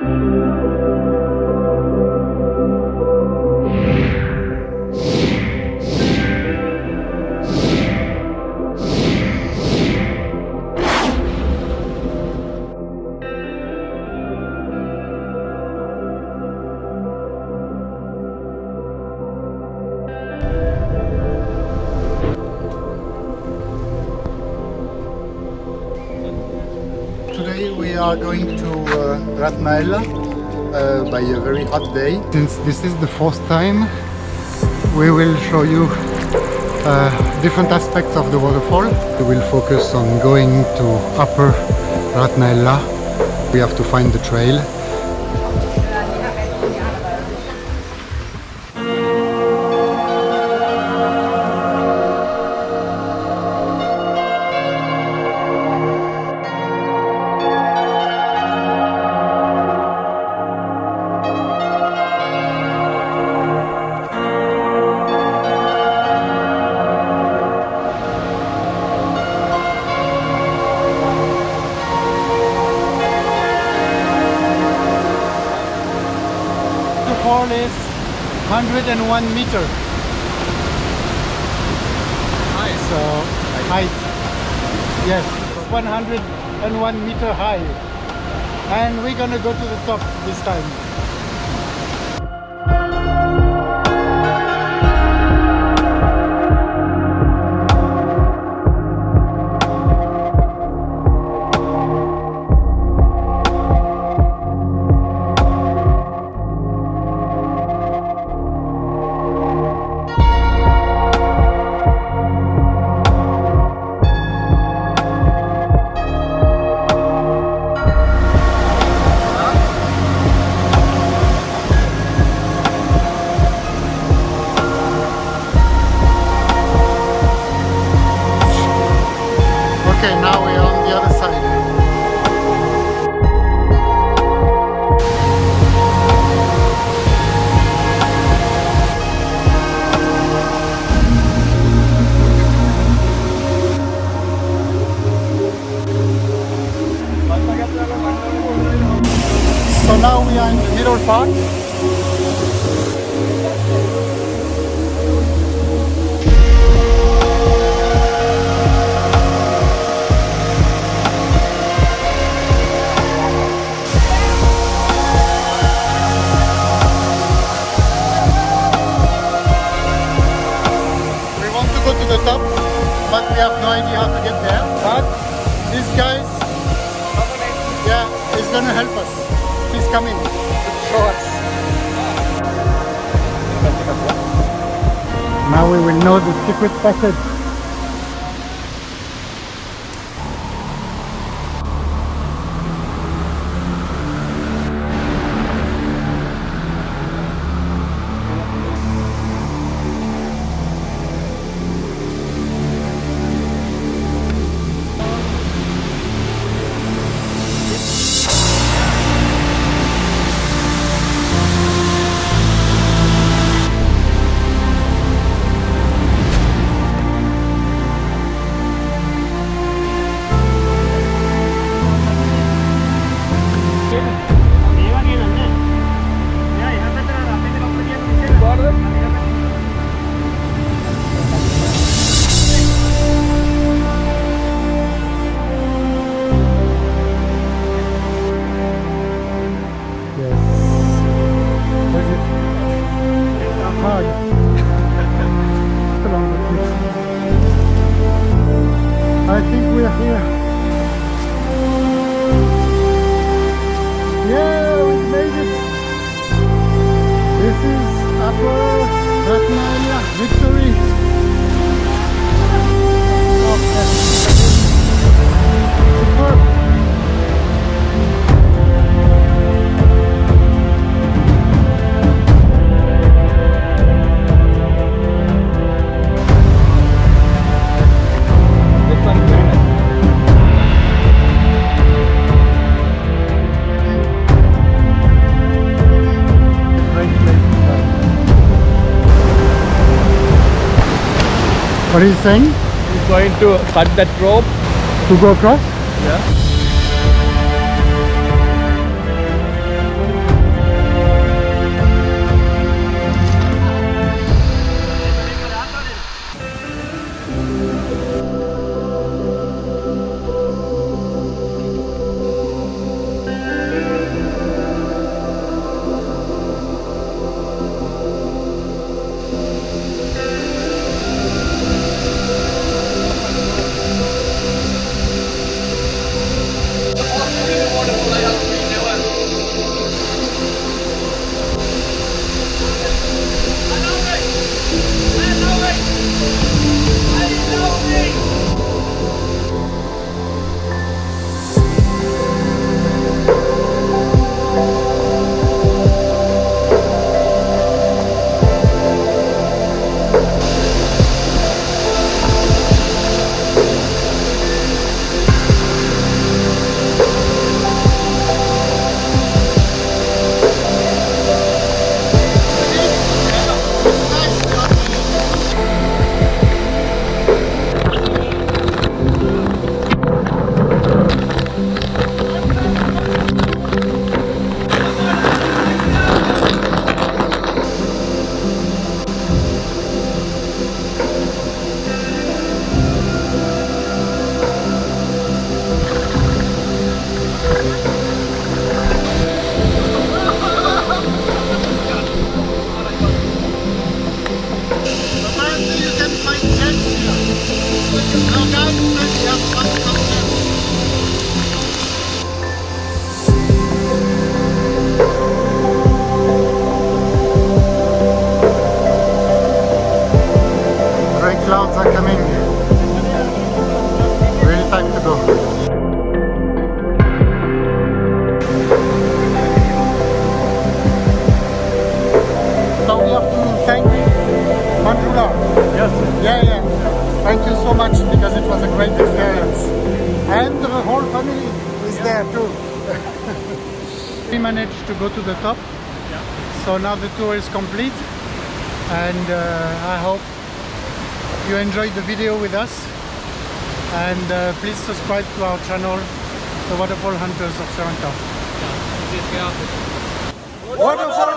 Today we are going to Rathnella by a very hot day. Since this is the fourth time, we will show you different aspects of the waterfall. We will focus on going to upper Rathnella. We have to find the trail. The fall is 101 meter. High. So height. Yes, it's 101 meter high. And we're gonna go to the top this time. Okay, now we are on the other side. So now we are in the middle part. Top, but we have no idea how to get there. But this guy, yeah, is gonna help us. He's coming to show us. Now we will know the secret passage. I think we are here. Yeah, we made it. This is upper Rathnella victory. Okay. Superb. What are you saying? He's going to cut that rope. To go across? Yeah. great experience. And the whole family is there too. We managed to go to the top. So now the tour is complete. And I hope you enjoyed the video with us. And please subscribe to our channel, The Waterfall Hunters of Sri Lanka. Yeah, Waterfall